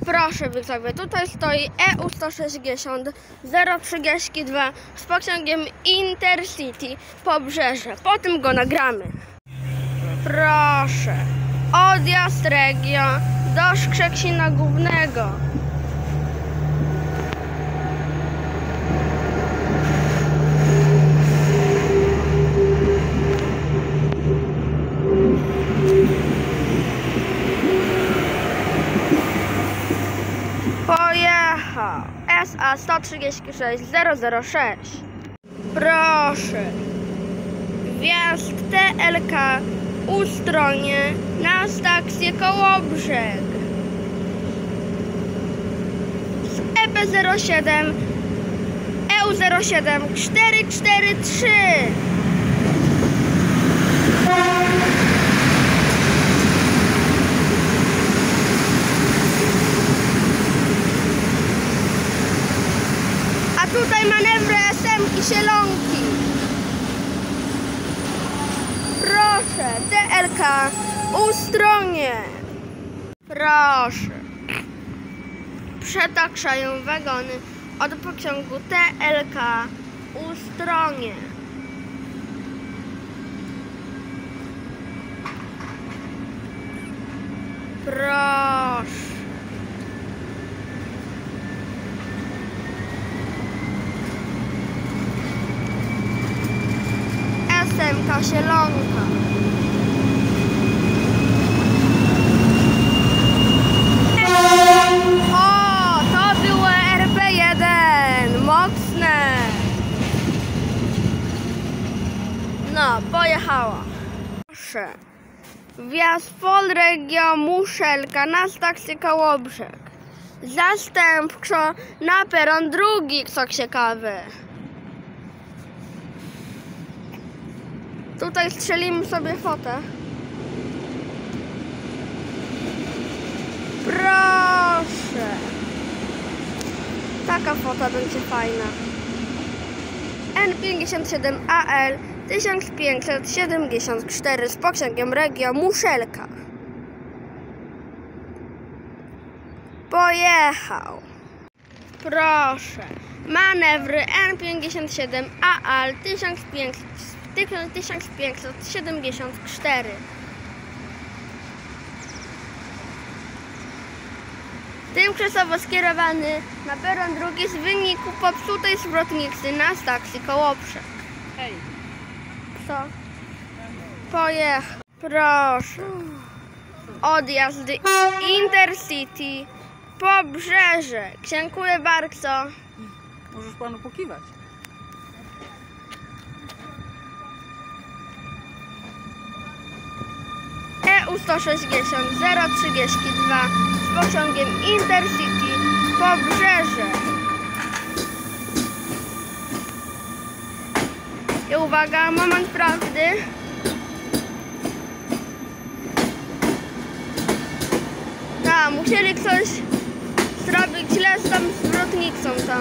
Proszę widzowie, tutaj stoi EU160 032 z pociągiem Intercity Pobrzeże. Potem go nagramy. Proszę. Odjazd Regio do Szkrzecina Głównego. Pojechał. SA 136 006. Proszę. Wjazd TLK Ustronie na stację Kołobrzeg. Z EP07 EU07 443. A tutaj manewry SM-ki Sielonki. Proszę, TLK Ustronie. Proszę. Przetakszają wagony od pociągu TLK Ustronie. Proszę. SM-ka Sielonka. O, to było RB1. Mocne. No, pojechała. Proszę. Wjazd Polregio Muszelka na stację Kołobrzeg. Zastępczo na peron drugi, co ciekawe. Tutaj strzelimy sobie fotę. Proszę. Taka fota będzie fajna. N57AL 1574 z pociągiem Regio Muszelka. Pojechał. Proszę. Manewry N57AL 1574. Tymczasowo skierowany na peron drugi z wyniku popsutej zwrotnicy na stacji Kołobrzeg. Hej. Co? Pojechał. Proszę. Odjazd Intercity Pobrzeże. Dziękuję bardzo. Możesz panu pokiwać. EU160 032 z pociągiem Intercity Pobrzeże. I uwaga, moment prawdy. Tak, musieli coś zrobić źle z tą zwrotnicą tam.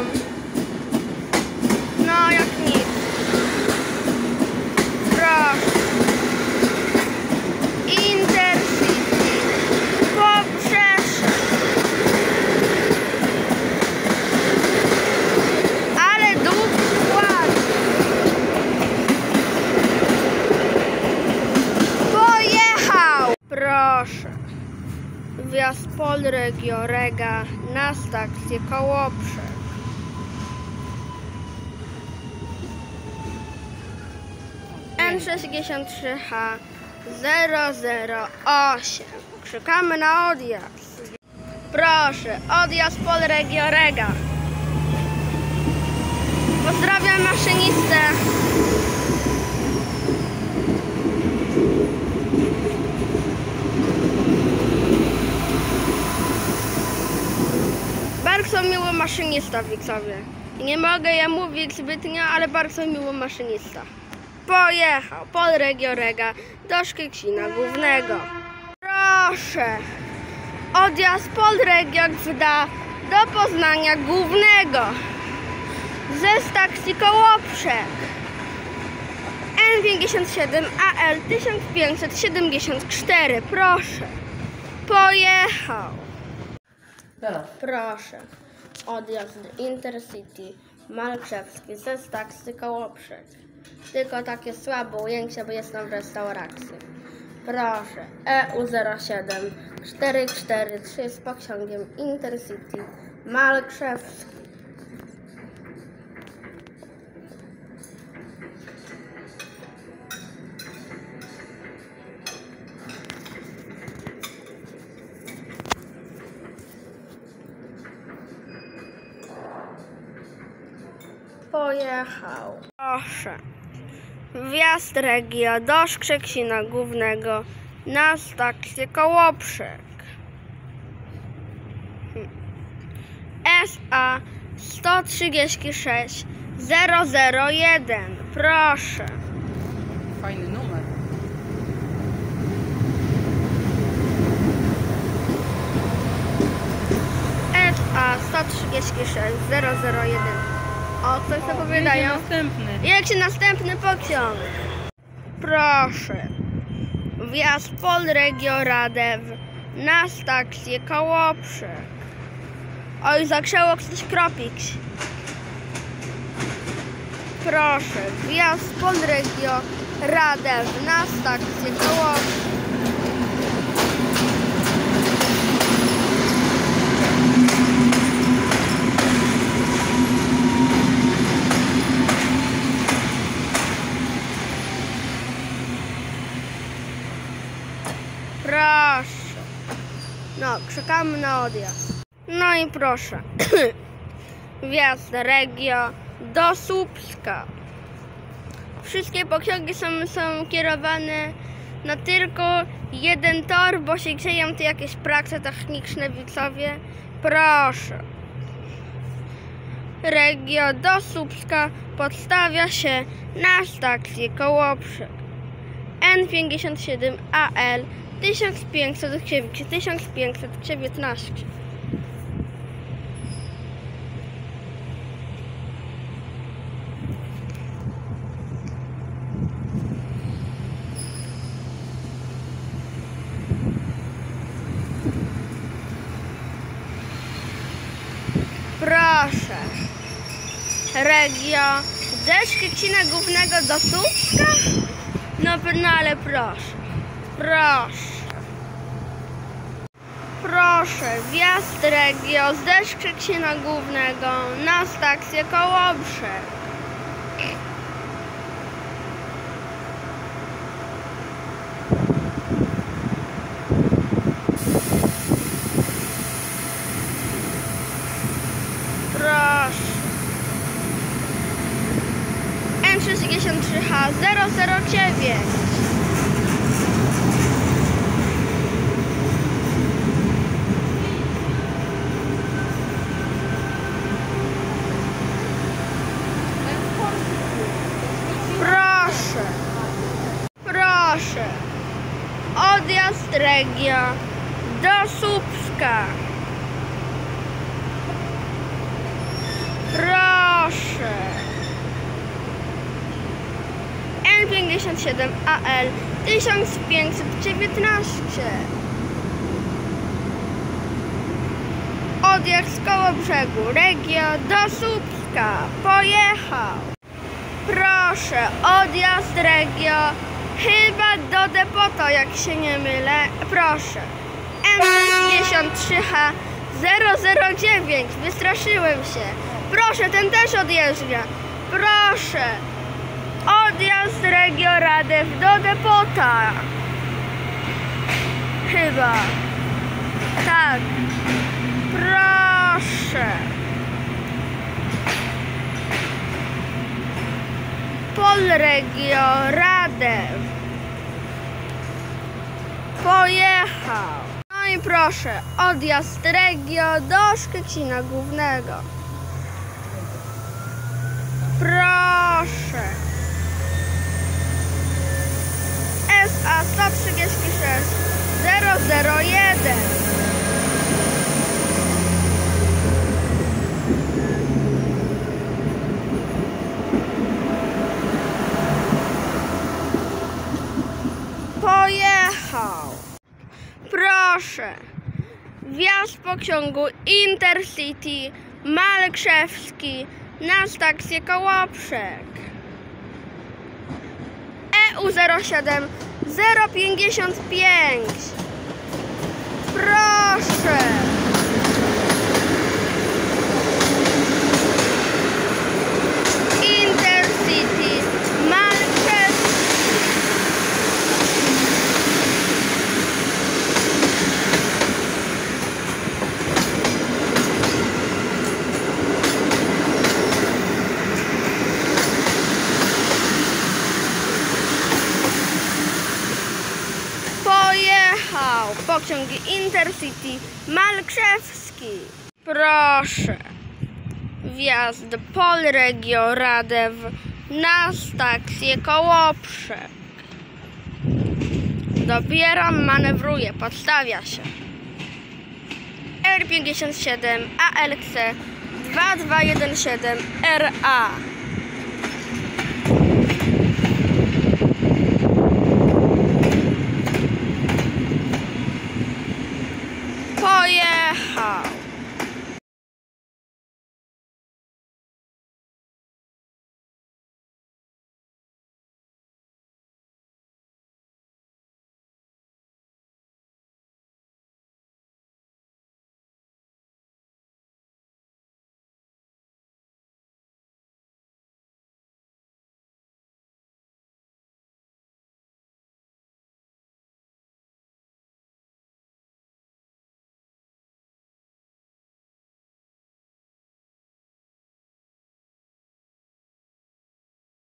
No, jak nic. Proszę. Intercity Pobrzeże. Ale długi skład. Pojechał. Proszę. Wjazd Polregio Rega na stację Kołobrzeg. N63H 008. Czekamy na odjazd. Proszę, odjazd Polregio Rega. Pozdrawiam maszynistę. Bardzo miły maszynista, widzowie. Nie mogę ja mówić zbytnio, ale bardzo miły maszynista. Pojechał Polregio Rega do Szkrzecina Głównego. Proszę. Odjazd Polregio Gda do Poznania Głównego ze stacji Kołobrzeg. N57 AL 1574. Proszę. Pojechał. Teraz. Proszę. Odjazd Intercity Malczewski ze stacji Kołoprzeg. Tylko takie słabo ujęcie, bo jestem w restauracji. Proszę. EU07 443 z pociągiem Intercity Malczewski. Pojechał. Proszę. Wjazd Regio do Szczecina Głównego na stację Kołoprzeg. SA 136 001. Proszę. Fajny numer. SA 136 001. O, coś zapowiadają. Następny. Jak się następny pociąg? Proszę. Wjazd Polregio Radew na stację Kołoprzeg. Oj, zagrzało coś kropić. Proszę. Wjazd Polregio Radew na stację Kołoprzeg. Proszę. No, czekamy na odjazd. No i proszę. Wjazd Regio do Słupska. Wszystkie pociągi są kierowane na tylko jeden tor, bo się dzieją tu jakieś prace techniczne, widzowie. Proszę. Regio do Słupska podstawia się na stację Kołoprzeg. N57 AL 1519. Proszę. Regio ze Szczecina Głównego do Słupska? No ale proszę. Proszę. Proszę, wjazd Regio ze Szczecina Głównego na stację Kołoprzeg. Proszę. N33H 009. Proszę. Odjazd Regio do Słupska. Proszę. N57 AL 1519. Odjazd z Kołobrzegu Regio do Słupska. Pojechał. Proszę, odjazd Regio chyba do Depota, jak się nie mylę. Proszę. M63H 009. Wystraszyłem się. Proszę, ten też odjeżdża. Proszę. Odjazd Regio Radew do Depota. Chyba. Tak. Proszę. Polregio Radew. Pojechał. No i proszę, odjazd Regio do Szczecina Głównego. Proszę. SA 136 001. Pojechał. Proszę. Wjazd wjazd pociągu Intercity Malkrzewski na stację Kołobrzeg. EU07 055. Proszę. Intercity Malkrzewski. Pojechał pociąg Intercity Malkrzewski. Proszę. Wjazd Polregio Radew na stację Kołobrzeg. Dopiero manewruje, podstawia się. R57 ALC 2217 RA.